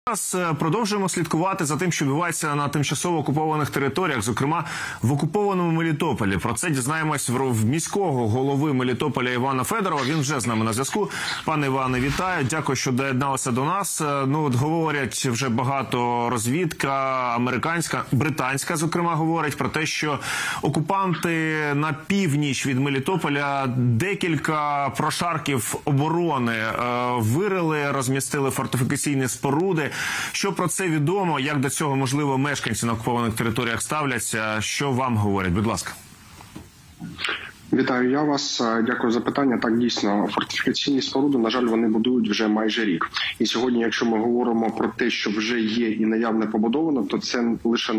Зараз продовжуємо слідкувати за тим, що відбувається на тимчасово окупованих територіях, зокрема в окупованому Мелітополі. Про це дізнаємось в міського голови Мелітополя Івана Федорова. Він вже з нами на зв'язку. Пане Іване, вітаю. Дякую, що доєдналися до нас. Говорять вже багато, розвідка, американська, британська, зокрема, говорить про те, що окупанти на північ від Мелітополя декілька прошарків оборони вирили, розмістили фортифікаційні споруди. Що про це відомо? Як до цього, можливо, мешканці на окупованих територіях ставляться? Що вам говорять? Будь ласка. Вітаю я вас. Дякую за питання. Так, дійсно, фортифікаційні споруди, на жаль, вони будують вже майже рік. І сьогодні, якщо ми говоримо про те, що вже є і наявне побудовано, то це лише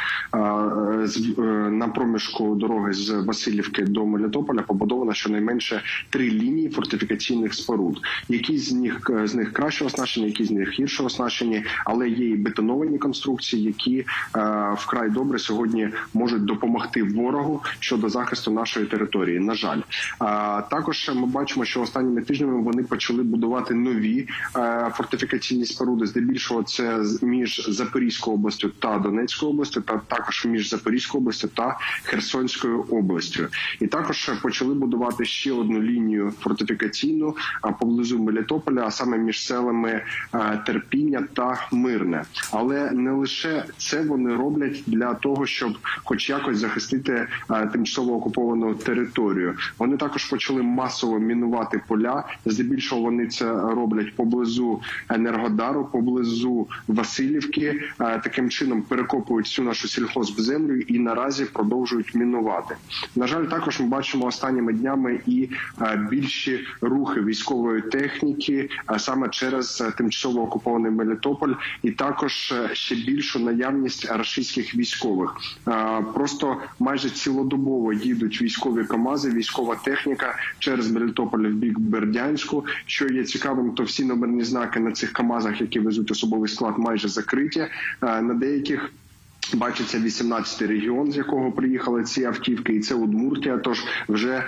на проміжку дороги з Васильівки до Мелітополя побудовано щонайменше 3 лінії фортифікаційних споруд. Які з них краще оснащені, які з них гірше оснащені, але є і бетоновані конструкції, які вкрай добре сьогодні можуть допомогти ворогу щодо захисту нашої території. На жаль. Також ми бачимо, що останніми тижнями вони почали будувати нові фортифікаційні споруди. Здебільшого це між Запорізькою областю та Донецькою областю, та також між Запорізькою областю та Херсонською областю. І також почали будувати ще одну лінію фортифікаційну поблизу Мелітополя, а саме між селами Терпіння та Мирне. Але не лише це вони роблять для того, щоб хоч якось захистити тимчасово окуповану територію. Вони також почали масово мінувати поля. Здебільшого вони це роблять поблизу Енергодару, поблизу Васильівки. Таким чином перекопують всю нашу сільхозземлю і наразі продовжують мінувати. На жаль, також ми бачимо останніми днями і більші рухи військової техніки саме через тимчасово окупований Мелітополь, і також ще більшу наявність рашистських військових. Просто майже цілодобово їдуть військові КАМАЗи, військова техніка через Мелітополь в бік Бердянську. Що є цікавим, то всі номерні знаки на цих КАМАЗах, які везуть особовий склад, майже закриті. На деяких бачиться 18-й регіон, з якого приїхали ці автівки, і це Удмуртія. Тож вже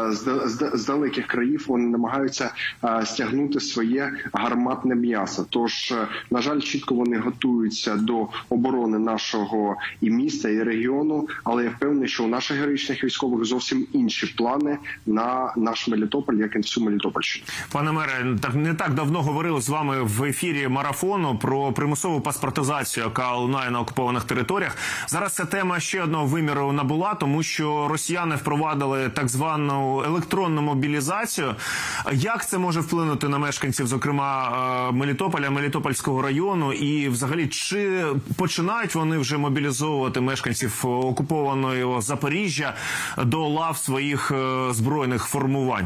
з далеких країв вони намагаються стягнути своє гарматне м'ясо. Тож, на жаль, чітко вони готуються до оборони нашого і міста, і регіону, але я впевнений, що у наших героїчних військових зовсім інші плани на наш Мелітополь, як і всю Мелітопольщину. Пане мере, не так давно говорили з вами в ефірі марафону про примусову паспортизацію, яка лунає на окупованих територіях. Зараз ця тема ще одного виміру набула, тому що росіяни впровадили так звану електронну мобілізацію. Як це може вплинути на мешканців, зокрема, Мелітополя, Мелітопольського району? І взагалі, чи починають вони вже мобілізовувати мешканців окупованого Запоріжжя до лав своїх збройних формувань?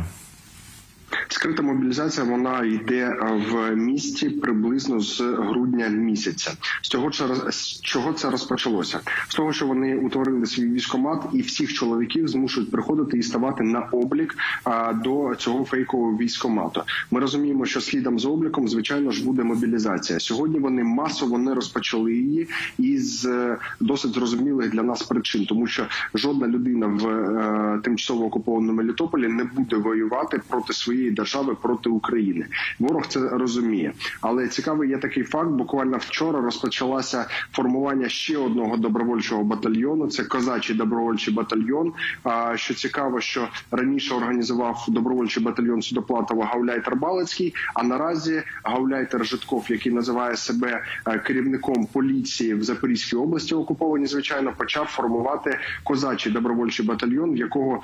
Скрита мобілізація, вона йде в місті приблизно з грудня місяця. З чого це розпочалося? З того, що вони утворили свій військкомат і всіх чоловіків змушують приходити і ставати на облік до цього фейкового військкомату. Ми розуміємо, що слідом за обліком, звичайно ж, буде мобілізація. Сьогодні вони масово не розпочали її із досить зрозумілих для нас причин, тому що жодна людина в тимчасово окупованому Мелітополі не буде воювати проти своєї держави, проти України. Ворог це розуміє. Але цікавий є такий факт, буквально вчора розпочалося формування ще одного добровольчого батальйону, це козачий добровольчий батальйон. Що цікаво, що раніше організував добровольчий батальйон Судоплатова Гауляйтер Балицький, а наразі Гауляйтер Житков, який називає себе керівником поліції в Запорізькій області окупованій, звичайно, почав формувати козачий добровольчий батальйон, в якого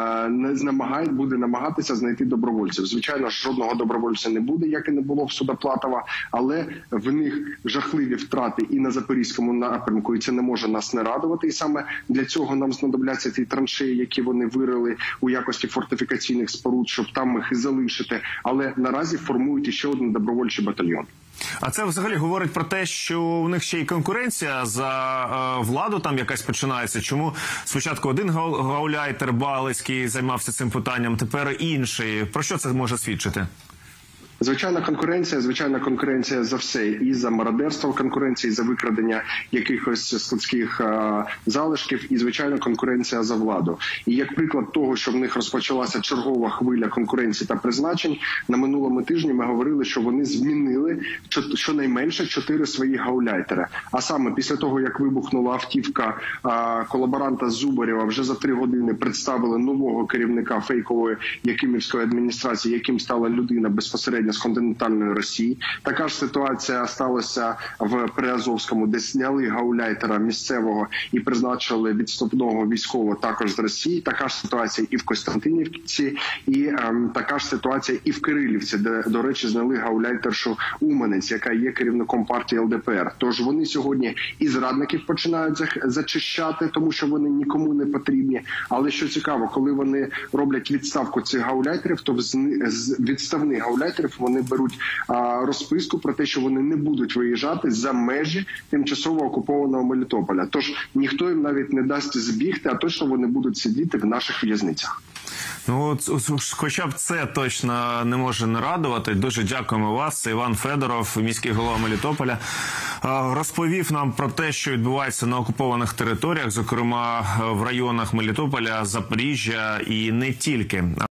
буде намагатися знайти добровольців. Звичайно, жодного добровольця не буде, як і не було в Судоплатова, але в них жахливі втрати і на Запорізькому напрямку, і це не може нас не радувати. І саме для цього нам знадобляться ті траншеї, які вони вирили у якості фортифікаційних споруд, щоб там їх і залишити. Але наразі формують іще один добровольчий батальйон. А це взагалі говорить про те, що у них ще й конкуренція за владу там якась починається. Чому спочатку один Гауляйтер Балицький займався цим питанням, тепер інший? Про що це може свідчити? Звичайна конкуренція за все. І за мародерство конкуренція, і за викрадення якихось складських залишків, і, звичайно, конкуренція за владу. І як приклад того, що в них розпочалася чергова хвиля конкуренції та призначень, на минулому тижні ми говорили, що вони змінили щонайменше 4 свої гауляйтери. А саме після того, як вибухнула автівка колаборанта Зубарєва, вже за 3 години представили нового керівника фейкової якимівської адміністрації, яким стала людина безпосередньо з континентальної Росії. Така ж ситуація сталася в Приазовському, де зняли гауляйтера місцевого і призначили відступного військового також з Росії. Така ж ситуація і в Костянтинівці, і така ж ситуація і в Кирилівці, де, до речі, зняли гауляйтершу Уманець, яка є керівником партії ЛДПР. Тож вони сьогодні і зрадників починають зачищати, тому що вони нікому не потрібні. Але що цікаво, коли вони роблять відставку цих гауляйтерів, то з відставних гауляйтерів вони беруть розписку про те, що вони не будуть виїжджати за межі тимчасово окупованого Мелітополя. Тож ніхто їм навіть не дасть збігти, а точно вони будуть сидіти в наших в'язницях. Ну, хоча б це точно не може не радувати. Дуже дякуємо вас. Це Іван Федоров, міський голова Мелітополя, розповів нам про те, що відбувається на окупованих територіях, зокрема в районах Мелітополя, Запоріжжя і не тільки.